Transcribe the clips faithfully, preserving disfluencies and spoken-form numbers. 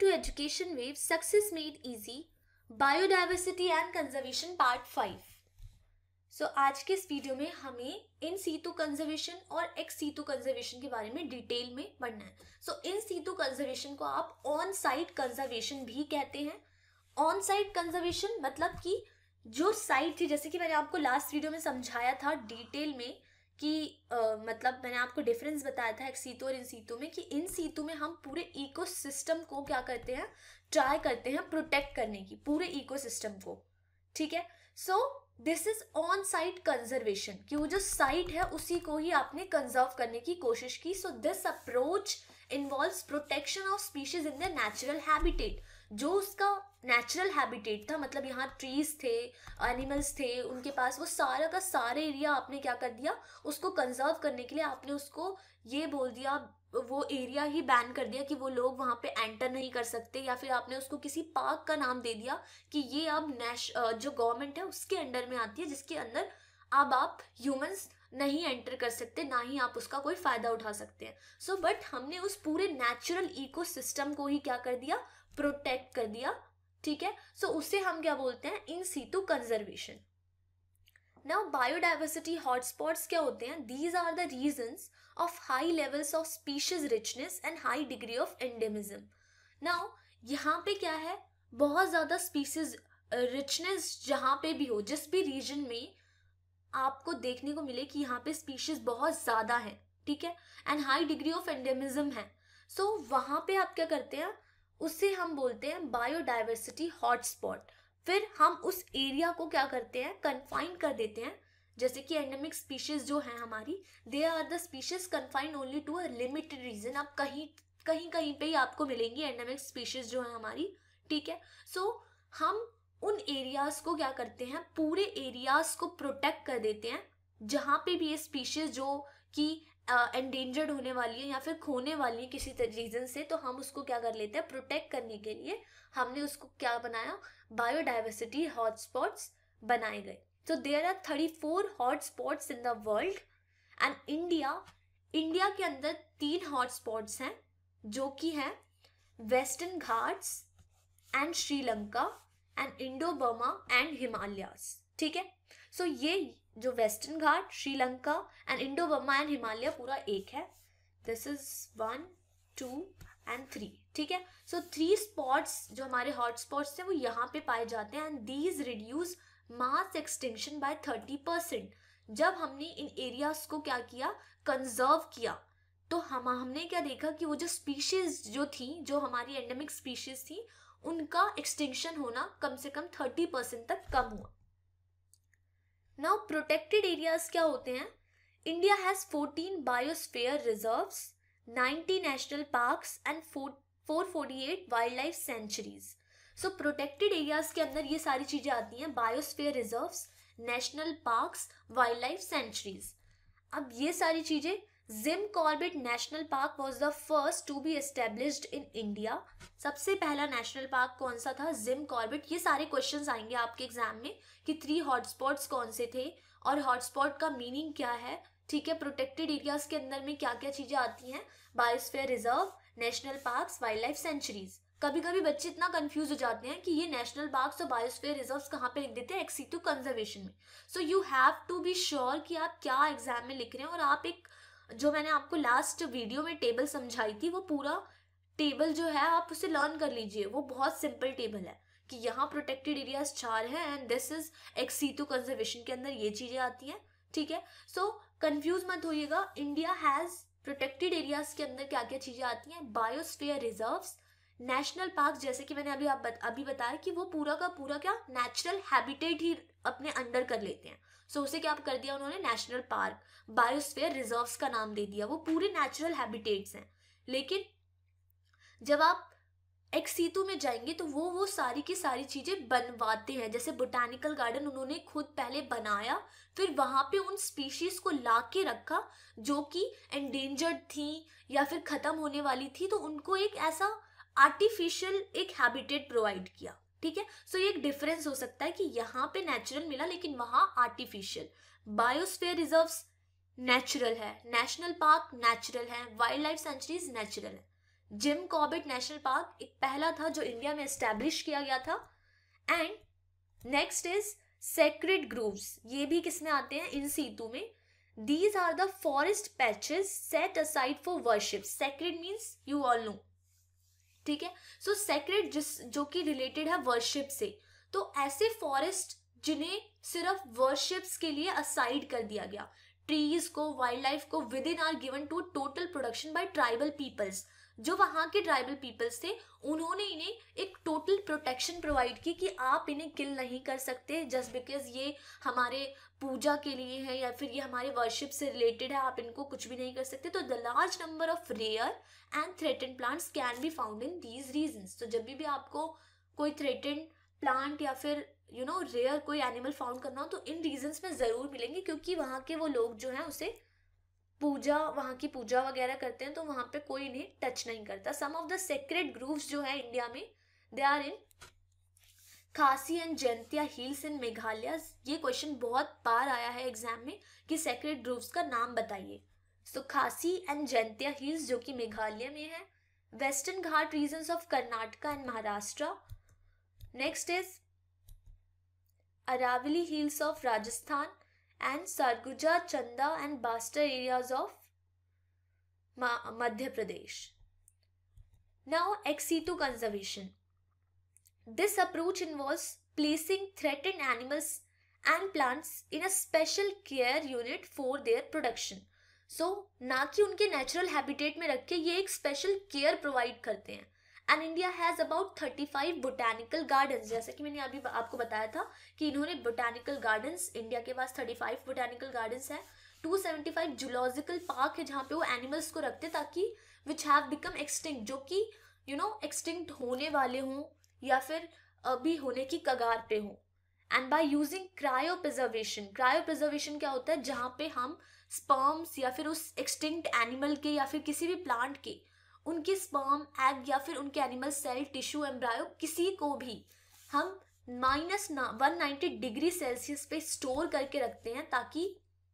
to Education Wave Success Made Easy Biodiversity and Conservation Part five. So आज के इस video में हमें इन सीटू कंजर्वेशन और एक्स सीटू कंजर्वेशन के बारे में डिटेल में पढ़ना है। सो इन सीटू कंजर्वेशन को आप ऑन साइट कंजर्वेशन भी कहते हैं। ऑन साइट कंजर्वेशन मतलब कि जो साइट थी, जैसे कि मैंने आपको लास्ट वीडियो में समझाया था डिटेल में कि uh, मतलब मैंने आपको डिफरेंस बताया था एक सीटू और इन सीटू में, कि इन सीटू में हम पूरे इकोसिस्टम को क्या करते हैं, ट्राई करते हैं प्रोटेक्ट करने की, पूरे इकोसिस्टम को। ठीक है, so this is on site conservation, कि वो जो साइट है उसी को ही आपने कंजर्व करने की कोशिश की। So this approach involves protection of species in their natural habitat. जो उसका नेचुरल हैबिटेट था, मतलब यहाँ ट्रीज थे, एनिमल्स थे, उनके पास वो सारा का सारा एरिया आपने क्या कर दिया, उसको कंजर्व करने के लिए आपने उसको ये बोल दिया, वो एरिया ही बैन कर दिया कि वो लोग वहाँ पे एंटर नहीं कर सकते, या फिर आपने उसको किसी पार्क का नाम दे दिया कि ये अब नेश जो गवर्नमेंट है उसके अंडर में आती है, जिसके अंदर अब आप ह्यूमंस नहीं एंटर कर सकते, ना ही आप उसका कोई फायदा उठा सकते हैं। सो बट हमने उस पूरे नेचुरल इकोसिस्टम को ही क्या कर दिया, प्रोटेक्ट कर दिया। ठीक है, सो so उसे हम क्या बोलते हैं, in situ conservation. Now biodiversity hotspots क्या होते हैं? These are the regions of high levels of species richness and high degree of endemism. Now यहाँ पे क्या है, बहुत ज्यादा स्पीशीज रिचनेस जहाँ पे भी हो, जिस भी रीजन में आपको देखने को मिले कि यहाँ पे स्पीशीज बहुत ज्यादा है, ठीक है, and high degree of endemism है, सो so, वहां पे आप क्या करते हैं, उससे हम बोलते हैं बायोडाइवर्सिटी हॉटस्पॉट। फिर हम उस एरिया को क्या करते हैं, कन्फाइन कर देते हैं। जैसे कि एंडेमिक स्पीशीज जो है हमारी, they are the species confined only to a limited region. आप कहीं कहीं कहीं पे ही आपको मिलेंगी एंडेमिक स्पीशीज जो है हमारी। ठीक है, सो so, हम उन एरियाज को क्या करते हैं, पूरे एरियाज को प्रोटेक्ट कर देते हैं जहाँ पे भी ये स्पीशीज जो कि एंडेंजर्ड uh, होने वाली है या फिर खोने वाली है किसी रीजन से, तो हम उसको क्या कर लेते हैं, प्रोटेक्ट करने के लिए हमने उसको क्या बनाया, बायोडाइवर्सिटी हॉटस्पॉट्स बनाए गए। So there are thirty four hotspots in the world and India India के अंदर तीन हॉटस्पॉट्स हैं जो कि हैं Western Ghats and Sri Lanka and Indo Burma and Himalayas. ठीक है, सो so ये जो वेस्टर्न घाट, Sri Lanka and Indo Burma and Himalaya पूरा एक है। This is one two and three. ठीक है, सो थ्री स्पॉट्स जो हमारे हॉट स्पॉट्स हैं वो यहाँ पे पाए जाते हैं and these reduce mass extinction by thirty percent. जब हमने इन एरियाज को क्या किया, कंजर्व किया, तो हम हमने क्या देखा कि वो जो स्पीशीज जो थी, जो हमारी एंडेमिक स्पीशीज थी, उनका एक्सटिंक्शन होना कम से कम थर्टी परसेंट तक कम हुआ। नाउ प्रोटेक्टेड एरियाज क्या होते हैं? India has fourteen biosphere reserves, ninety national parks and four forty eight wild life sanctuaries. So protected areas के अंदर ये सारी चीजें आती हैं, biosphere reserves, national parks, wild life sanctuaries. अब ये सारी चीजें, Jim Corbett national park was the first to be established in India. सबसे पहला नेशनल पार्क कौन सा था? Jim Corbett. ये सारे क्वेश्चंस आएंगे आपके एग्जाम में कि थ्री हॉटस्पॉट्स कौन से थे और हॉटस्पॉट का मीनिंग क्या है। ठीक है, प्रोटेक्टेड एरियाज के अंदर में क्या क्या चीजें आती हैं, biosphere reserve, national parks, wild life sanctuaries. कभी कभी बच्चे इतना कंफ्यूज हो जाते हैं कि ये नेशनल पार्क्स और बायोस्फीयर रिजर्व्स कहाँ पे लिख देते हैं, एक्स सीटू कंजर्वेशन में। So you have to be sure कि आप क्या एग्जाम में लिख रहे हैं, और आप एक, जो मैंने आपको लास्ट वीडियो में टेबल समझाई थी, वो पूरा टेबल जो है आप उसे लर्न कर लीजिए। वो बहुत सिंपल टेबल है कि यहाँ प्रोटेक्टेड एरियाज चार है and this is ex situ conservation के अंदर ये चीजें आती हैं। ठीक है, सो कंफ्यूज मत होइएगा। इंडिया हैज प्रोटेक्टेड एरियाज के अंदर क्या क्या चीजें आती हैं, बायोस्फीयर रिजर्व्स, नेशनल पार्क, जैसे कि मैंने अभी आप बत, अभी बताया कि वो पूरा का पूरा क्या नेचुरल हैबिटेट ही अपने अंडर कर लेते हैं। सो so, उसे क्या कर दिया उन्होंने, नेशनल पार्क, बायोस्फीयर रिजर्व्स का नाम दे दिया। वो पूरे नेचुरल हैबिटेट्स हैं। लेकिन जब आप एक्स सीटू में जाएंगे तो वो वो सारी की सारी चीजें बनवाते हैं। जैसे बोटानिकल गार्डन उन्होंने खुद पहले बनाया, फिर वहां पे उन स्पीशीज को ला के रखा जो कि एंडेंजर्ड थी या फिर खत्म होने वाली थी, तो उनको एक ऐसा आर्टिफिशियल एक हैबिटेट प्रोवाइड किया। ठीक है, सो ये एक डिफरेंस हो सकता है कि यहाँ पे नेचुरल मिला लेकिन वहां आर्टिफिशियल। बायोस्फीयर रिजर्व्स नेचुरल है, नेशनल पार्क नेचुरल है, वाइल्ड लाइफ सेंचुरीज नेचुरल है। जिम कॉर्बेट नेशनल पार्क एक पहला था जो इंडिया में एस्टैब्लिश किया गया था। And next is sacred groves, ये भी किसमें आते हैं, इन सीतू में। These are the forest patches set aside for worship. Sacred means you all know, ठीक है। सो सेक्रेड जिस जो कि रिलेटेड है वर्शिप से, तो ऐसे फॉरेस्ट जिन्हें सिर्फ वर्शिप्स के लिए असाइड कर दिया गया, ट्रीज को, वाइल्ड लाइफ को within are given to total production by tribal peoples. जो वहाँ के ट्राइबल पीपल्स थे उन्होंने इन्हें एक टोटल प्रोटेक्शन प्रोवाइड की कि आप इन्हें किल नहीं कर सकते जस्ट बिकॉज ये हमारे पूजा के लिए है या फिर ये हमारे वर्शिप से रिलेटेड है, आप इनको कुछ भी नहीं कर सकते। तो the large number of rare and threatened plants can be found in these regions. तो जब भी आपको कोई थ्रेटेंड प्लांट या फिर यू नो रेयर कोई एनिमल फाउंड करना हो तो इन रीजन्स में ज़रूर मिलेंगे, क्योंकि वहाँ के वो लोग जो हैं उसे पूजा, वहाँ की पूजा वगैरह करते हैं, तो वहाँ पे कोई इन्हें टच नहीं करता। Some of the sacred groves जो है इंडिया में, they are in Khasi and Jaintia hills in Meghalaya. ये क्वेश्चन बहुत बार आया है एग्जाम में कि सेक्रेड ग्रूव्स का नाम बताइए। So so, Khasi and Jaintia hills जो कि मेघालय में है। वेस्टर्न घाट regions of Karnataka and Maharashtra. Next is Aravalli hills of Rajasthan and Sarguja, Chanda and Bastar areas of Madhya Pradesh. Now, ex situ conservation. This approach involves placing threatened animals and plants in a special care unit for their production. So, ना कि उनके natural habitat में रख के ये एक special care provide करते हैं। And India has about thirty-five botanical gardens. जैसे कि मैंने अभी आपको बताया था कि इन्होंने botanical gardens, इंडिया के पास thirty-five botanical gardens हैं, two hundred seventy-five zoological park है जहाँ पे वो animals को रखते ताकि which have become extinct, जो कि you know extinct होने वाले हों या फिर अभी होने की कगार पे हों। And by using cryopreservation, cryopreservation क्या होता है, जहाँ पे हम sperms या फिर उस extinct animal के या फिर किसी भी plant के उनके स्पर्म, एग या फिर उनके एनिमल सेल, टिश्यू, एम्ब्रायो किसी को भी हम minus one ninety degree Celsius पे स्टोर करके रखते हैं ताकि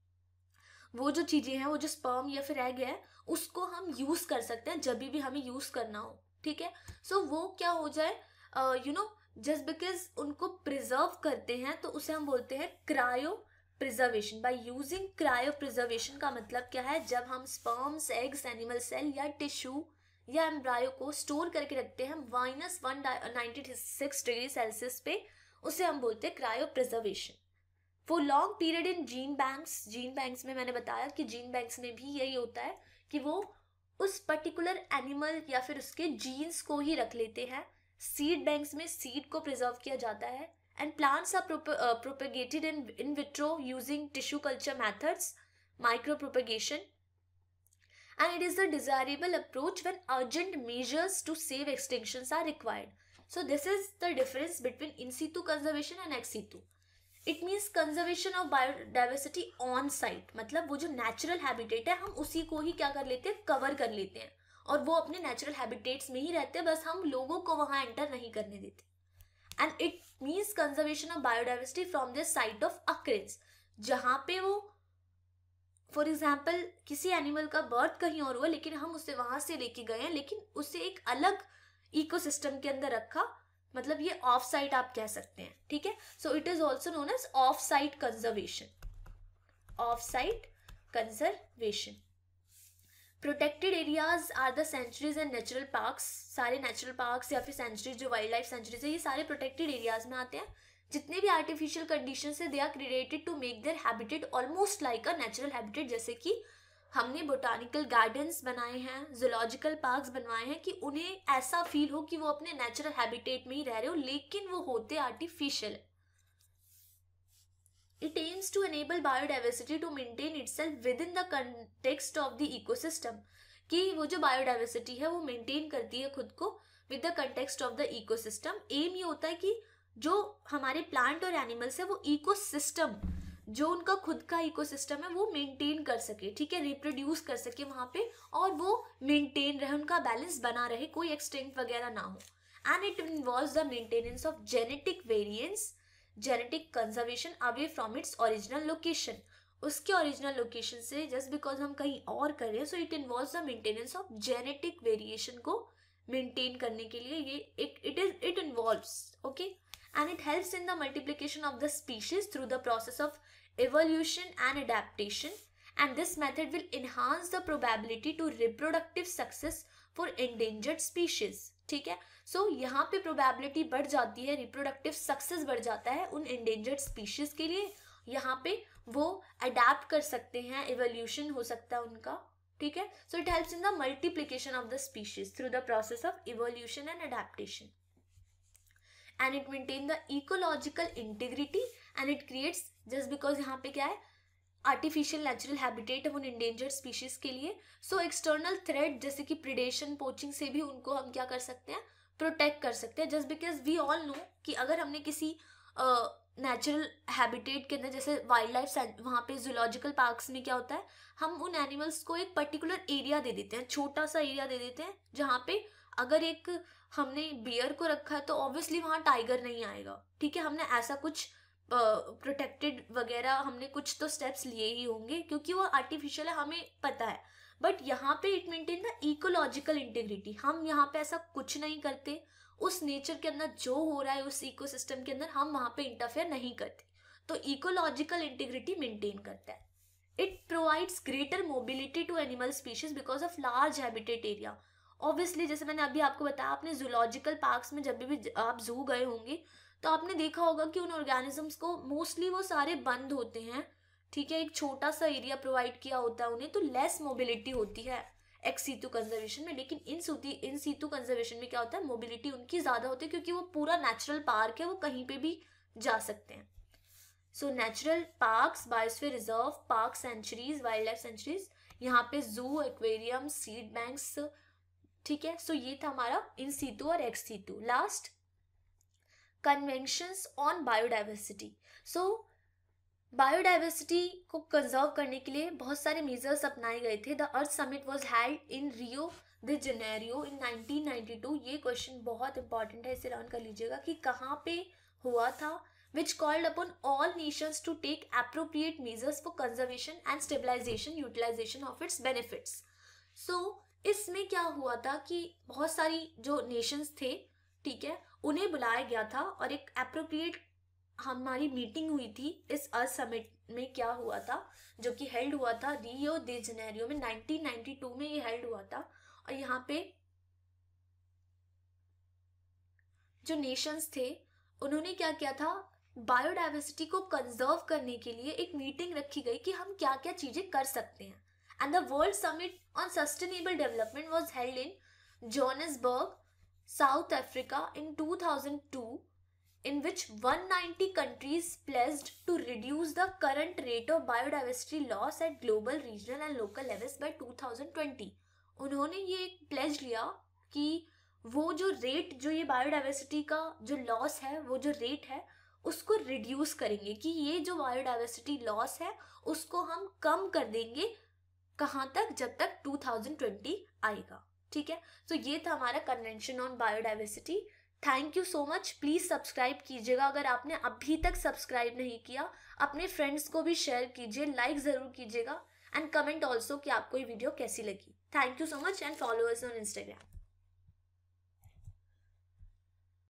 वो जो चीज़ें हैं, वो जो स्पर्म या फिर एग है, उसको हम यूज़ कर सकते हैं जब भी हमें यूज़ करना हो, ठीक है। सो so, वो क्या हो जाए, यू नो जस्ट बिकॉज उनको प्रिजर्व करते हैं तो उसे हम बोलते हैं cryo preservation. By using cryo preservation का मतलब क्या है, जब हम स्पर्म्स, एग्स, एनिमल सेल या टिश्यू या एम्ब्रायो को स्टोर करके रखते हैं minus one ninety six degree Celsius पे, उसे हम बोलते हैं cryo preservation. For long period in gene banks, gene banks में मैंने बताया कि जीन बैंक्स में भी यही होता है कि वो उस पर्टिकुलर एनिमल या फिर उसके जीन्स को ही रख लेते हैं। सीड बैंक्स में सीड को प्रिजर्व किया जाता है। And plants are prop uh, propagated in in vitro using tissue culture methods, micropropagation, and it is a desirable approach when urgent measures to save extinctions are required. So this is the difference between in situ conservation and ex situ. It means conservation of biodiversity on site. मतलब वो जो natural habitat है हम उसी को ही क्या कर लेते हैं, cover कर लेते हैं, और वो अपने natural habitats में ही रहते हैं, बस हम लोगों को वहाँ enter नहीं करने देते। And it means conservation of biodiversity from their site of occurrence, जहाँ पे वो फॉर एग्जाम्पल किसी एनिमल का बर्थ कहीं और हुआ लेकिन हम उसे वहाँ से लेके गए हैं, लेकिन उसे एक अलग इकोसिस्टम के अंदर रखा, मतलब ये ऑफ साइट आप कह सकते हैं, ठीक है। So it is also known as off site conservation, off site conservation. Protected areas are the sanctuaries and natural parks. सारे नेचुरल पार्क्स या फिर सेंचुरीज जो वाइल्ड लाइफ सेंचुरीज है, ये सारे प्रोटेक्टेड एरियाज में आते हैं। जितने भी आर्टिफिशियल कंडीशन है they are created to make their habitat almost like a natural habitat. जैसे कि हमने बोटानिकल गार्डन्स बनाए हैं, जूलॉजिकल पार्क्स बनवाए हैं कि उन्हें ऐसा फील हो कि वो अपने नेचुरल हैबिटेट में ही रह रहे हो, लेकिन वो होते artificial. It aims to enable biodiversity to maintain itself within the context of the ecosystem, कि वो जो biodiversity है वो maintain करती है खुद को with the context of the ecosystem। aim ये होता है कि जो हमारे plant और animals है वो ecosystem, जो उनका खुद का ecosystem है वो maintain कर सके, ठीक है, reproduce कर सके वहाँ पे, और वो maintain रहे, उनका balance बना रहे, कोई extinct वगैरह ना हो। And it involves the maintenance of genetic variance, genetic conservation away from its original location, उसके ओरिजिनल लोकेशन से जस्ट बिकॉज हम कहीं और कर रहे हैं, so it involves the maintenance of genetic variation को मेंटेन करने के लिए ये एक it is it involves, okay, and it helps in the multiplication of the species through the process of evolution and adaptation, and this method will enhance the probability to reproductive success for endangered species. ठीक है, सो so, यहाँ पे probability बढ़ जाती है, reproductive success बढ़ जाता है उन एंडेंजर्ड स्पीशीज के लिए. यहाँ पे वो अडेप्ट कर सकते हैं, एवोल्यूशन हो सकता है उनका. ठीक है, so it helps in the multiplication of the species through the process of evolution and adaptation, and it maintain the ecological integrity and it creates, just because यहाँ पे क्या है, आर्टिफिशियल नेचुरल हैबिटेट है उन इंडेंजर्ड स्पीशीज के लिए. So external threat जैसे कि प्रिडेशन, पोचिंग से भी उनको हम क्या कर सकते हैं, प्रोटेक्ट कर सकते हैं. Just because we all know कि अगर हमने किसी नेचुरल uh, हैबिटेट के अंदर, जैसे वाइल्ड लाइफ वहाँ पे जूलॉजिकल पार्क्स में क्या होता है, हम उन एनिमल्स को एक पर्टिकुलर एरिया दे देते हैं, छोटा सा एरिया दे देते हैं, जहाँ पे अगर एक हमने बियर को रखा है तो ऑब्वियसली वहाँ टाइगर नहीं आएगा. ठीक है, हमने ऐसा कुछ प्रोटेक्टेड uh, वगैरह हमने कुछ तो स्टेप्स लिए ही होंगे क्योंकि वो आर्टिफिशियल है, हमें पता है. बट यहाँ पे it maintain the ecological integrity. हम यहाँ पे ऐसा कुछ नहीं करते, उस नेचर के अंदर जो हो रहा है उस इकोसिस्टम के अंदर हम वहाँ पे इंटरफेयर नहीं करते, तो इकोलॉजिकल इंटीग्रिटी मेंटेन करता है. It provides greater mobility to animal species because of large habitat area. Obviously जैसे मैंने अभी आपको बताया, आपने जूलॉजिकल पार्क्स में जब भी आप जू गए होंगे तो आपने देखा होगा कि उन ऑर्गेनिजम्स को मोस्टली वो सारे बंद होते हैं. ठीक है, एक छोटा सा एरिया प्रोवाइड किया होता है उन्हें, तो लेस मोबिलिटी होती है एक्स सीटू कंजर्वेशन में. लेकिन इन सूती इन सीटू कंजर्वेशन में क्या होता है, मोबिलिटी उनकी ज़्यादा होती है क्योंकि वो पूरा नेचुरल पार्क है, वो कहीं पे भी जा सकते हैं. So natural parks, biosphere reserve, park sanctuaries, wild life sanctuaries, यहाँ पे जू, एक्वेरियम, सीड बैंक्स. ठीक है, सो ये था हमारा इन सीटू और ex situ. Last, conventions on biodiversity. So biodiversity को कंजर्व करने के लिए बहुत सारे मेजर्स अपनाए गए थे. The earth summit was held in Rio de Janeiro in nineteen ninety two. ये क्वेश्चन बहुत इंपॉर्टेंट है, इसे लर्न कर लीजिएगा कि कहाँ पे हुआ था. Which called upon all nations to take appropriate measures for conservation and stabilisation utilisation of its benefits. So इसमें क्या हुआ था कि बहुत सारी जो नेशंस थे, ठीक है, उन्हें बुलाया गया था और एक एप्रोप्रिएट हमारी मीटिंग हुई थी इस अर्थ समिट में. क्या हुआ था, जो कि हेल्ड हुआ था रियो दे जेनेरियो में नाइनटीन नाइंटी टू में ये हेल्ड हुआ था. और यहाँ पे जो नेशंस थे उन्होंने क्या किया था, बायोडाइवर्सिटी को कंजर्व करने के लिए एक मीटिंग रखी गई कि हम क्या क्या चीजें कर सकते हैं. And the world summit on sustainable development was held in Johannesburg, South Africa in two thousand two, in which one hundred ninety countries pledged to reduce the current rate of biodiversity loss at global, regional and local levels by two thousand twenty. उन्होंने ये एक pledge लिया कि वो जो rate, जो ये biodiversity का जो लॉस है, वो जो रेट है उसको रिड्यूस करेंगे, कि ये जो बायोडाइवर्सिटी लॉस है उसको हम कम कर देंगे. कहाँ तक, जब तक टू थाउजेंड ट्वेंटी आएगा. ठीक है, तो so ये था हमारा convention on biodiversity. Thank you so much. Please subscribe कीजिएगा अगर आपने अभी तक सब्सक्राइब नहीं किया. अपने फ्रेंड्स को भी शेयर कीजिए, लाइक जरूर कीजिएगा एंड कमेंट ऑल्सो कि आपको ये वीडियो कैसी लगी. Thank you so much and follow us on Instagram.